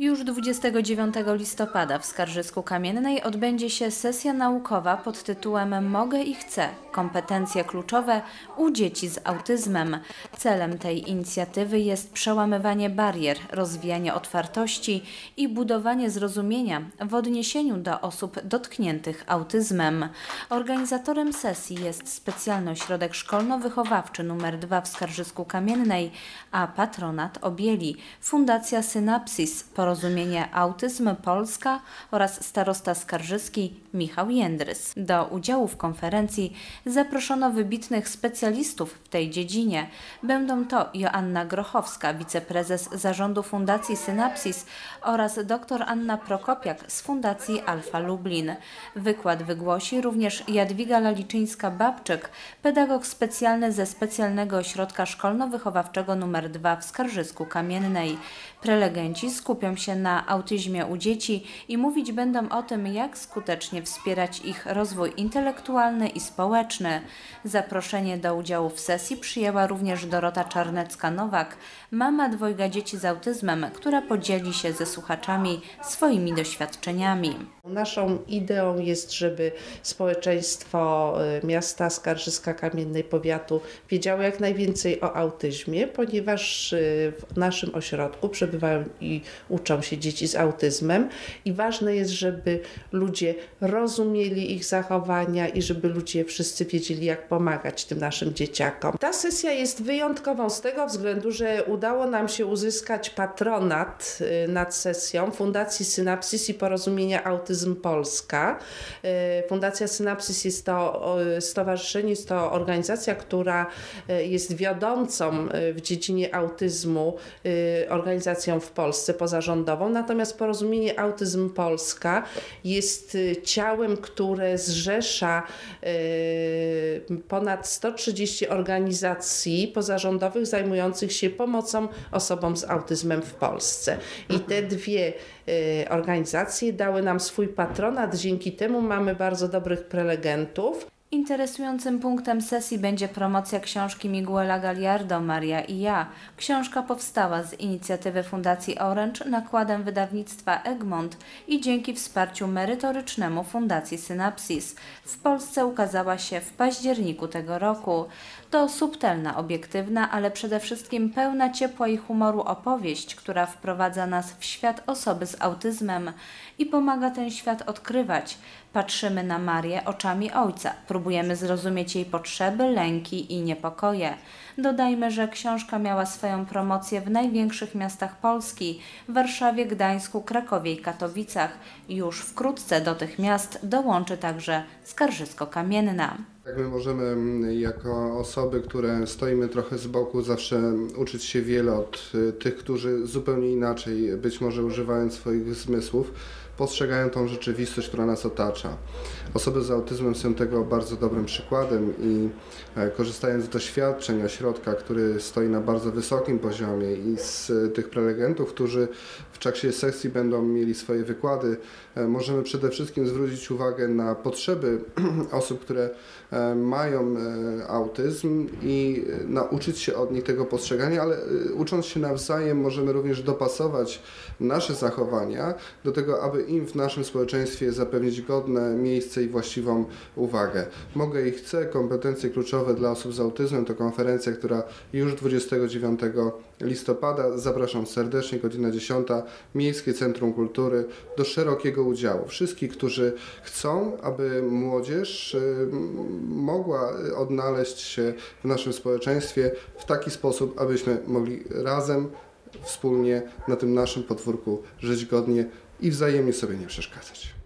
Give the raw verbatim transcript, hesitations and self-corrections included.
Już dwudziestego dziewiątego listopada w Skarżysku-Kamiennej odbędzie się sesja naukowa pod tytułem „Mogę i chcę. Kompetencje kluczowe u dzieci z autyzmem”. Celem tej inicjatywy jest przełamywanie barier, rozwijanie otwartości i budowanie zrozumienia w odniesieniu do osób dotkniętych autyzmem. Organizatorem sesji jest Specjalny Ośrodek Szkolno-Wychowawczy numer dwa w Skarżysku-Kamiennej, a patronat objęli Fundacja Synapsis, Porozumienie Autyzm Polska oraz starosta skarżyski Michał Jędrys. Do udziału w konferencji zaproszono wybitnych specjalistów w tej dziedzinie. Będą to Joanna Grochowska, wiceprezes zarządu Fundacji Synapsis oraz dr Anna Prokopiak z Fundacji Alfa Lublin. Wykład wygłosi również Jadwiga Laliczyńska-Babczyk, pedagog specjalny ze Specjalnego Ośrodka Szkolno-Wychowawczego numer dwa w Skarżysku-Kamiennej. Prelegenci skupią się na autyzmie u dzieci i mówić będą o tym, jak skutecznie wspierać ich rozwój intelektualny i społeczny. Zaproszenie do udziału w sesji przyjęła również Dorota Czarnecka-Nowak, mama dwojga dzieci z autyzmem, która podzieli się ze słuchaczami swoimi doświadczeniami. Naszą ideą jest, żeby społeczeństwo miasta Skarżyska-Kamiennej, powiatu wiedziało jak najwięcej o autyzmie, ponieważ w naszym ośrodku przebywają i uczą się dzieci z autyzmem i ważne jest, żeby ludzie rozumieli ich zachowania i żeby ludzie wszyscy wiedzieli, jak pomagać tym naszym dzieciakom. Ta sesja jest wyjątkową z tego względu, że udało nam się uzyskać patronat nad sesją Fundacji Synapsis i Porozumienia Autyzm Polska. Fundacja Synapsis jest to stowarzyszenie, jest to organizacja, która jest wiodącą w dziedzinie autyzmu organizacją w Polsce pozarządową, natomiast Porozumienie Autyzm Polska jest ciałem, które zrzesza ponad sto trzydzieści organizacji pozarządowych zajmujących się pomocą osobom z autyzmem w Polsce. I te dwie organizacje dały nam swój patronat, dzięki temu mamy bardzo dobrych prelegentów. Interesującym punktem sesji będzie promocja książki Miguela Gallardo „Maria i ja”. Książka powstała z inicjatywy Fundacji Orange nakładem wydawnictwa Egmont i dzięki wsparciu merytorycznemu Fundacji Synapsis. W Polsce ukazała się w październiku tego roku. To subtelna, obiektywna, ale przede wszystkim pełna ciepła i humoru opowieść, która wprowadza nas w świat osoby z autyzmem i pomaga ten świat odkrywać. Patrzymy na Marię oczami ojca, próbujemy zrozumieć jej potrzeby, lęki i niepokoje. Dodajmy, że książka miała swoją promocję w największych miastach Polski – Warszawie, Gdańsku, Krakowie i Katowicach. Już wkrótce do tych miast dołączy także Skarżysko-Kamienna. Jak my możemy jako osoby, które stoimy trochę z boku, zawsze uczyć się wiele od tych, którzy zupełnie inaczej, być może używając swoich zmysłów, postrzegają tą rzeczywistość, która nas otacza. Osoby z autyzmem są tego bardzo dobrym przykładem i korzystając z doświadczeń ośrodka, który stoi na bardzo wysokim poziomie i z tych prelegentów, którzy w czasie sesji będą mieli swoje wykłady, możemy przede wszystkim zwrócić uwagę na potrzeby osób, które mają autyzm i nauczyć się od nich tego postrzegania, ale ucząc się nawzajem możemy również dopasować nasze zachowania do tego, aby im w naszym społeczeństwie zapewnić godne miejsce i właściwą uwagę. Mogę i chcę. Kompetencje kluczowe dla osób z autyzmem to konferencja, która już dwudziestego dziewiątego listopada, zapraszam serdecznie, godzina dziesiąta, Miejskie Centrum Kultury, do szerokiego udziału. Wszystkich, którzy chcą, aby młodzież mogła odnaleźć się w naszym społeczeństwie w taki sposób, abyśmy mogli razem, wspólnie na tym naszym podwórku żyć godnie i wzajemnie sobie nie przeszkadzać.